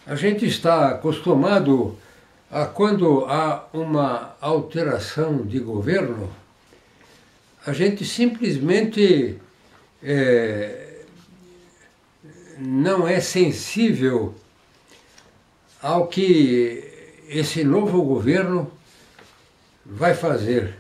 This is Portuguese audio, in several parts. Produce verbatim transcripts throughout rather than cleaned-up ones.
A gente está acostumado a, quando há uma alteração de governo, a gente simplesmente é, não é sensível ao que esse novo governo vai fazer.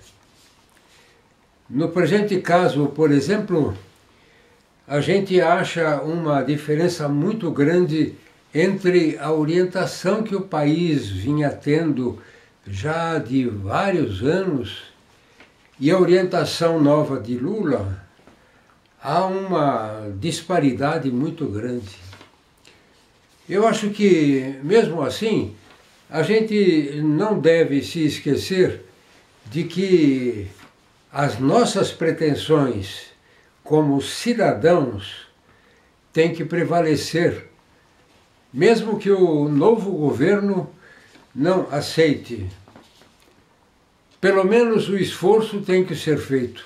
No presente caso, por exemplo, a gente acha uma diferença muito grande entre a orientação que o país vinha tendo já de vários anos e a orientação nova de Lula. Há uma disparidade muito grande. Eu acho que, mesmo assim, a gente não deve se esquecer de que as nossas pretensões como cidadãos têm que prevalecer, mesmo que o novo governo não aceite. Pelo menos o esforço tem que ser feito.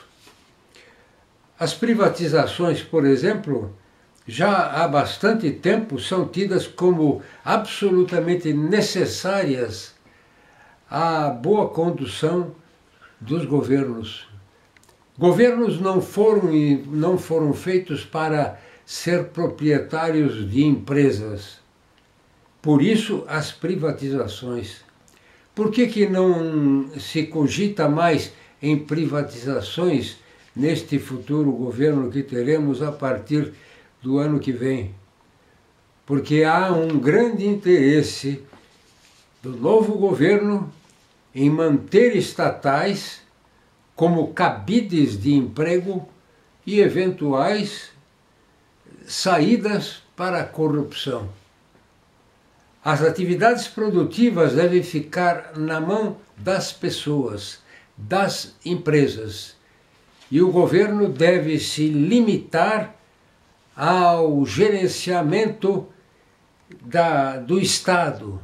As privatizações, por exemplo, já há bastante tempo são tidas como absolutamente necessárias à boa condução dos governos. Governos não foram, não foram feitos para ser proprietários de empresas. Por isso, as privatizações. Por que que não se cogita mais em privatizações neste futuro governo que teremos a partir do ano que vem? Porque há um grande interesse do novo governo em manter estatais como cabides de emprego e eventuais saídas para a corrupção. As atividades produtivas devem ficar na mão das pessoas, das empresas, e o governo deve se limitar ao gerenciamento da, do Estado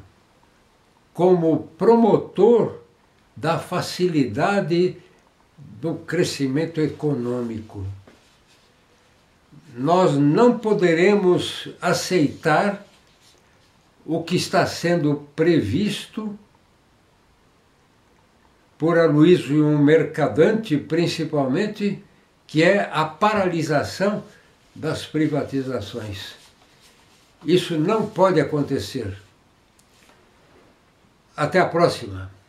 como promotor da facilidade do crescimento econômico. Nós não poderemos aceitar o que está sendo previsto por Aloysio Mercadante, principalmente, que é a paralisação das privatizações. Isso não pode acontecer. Até a próxima.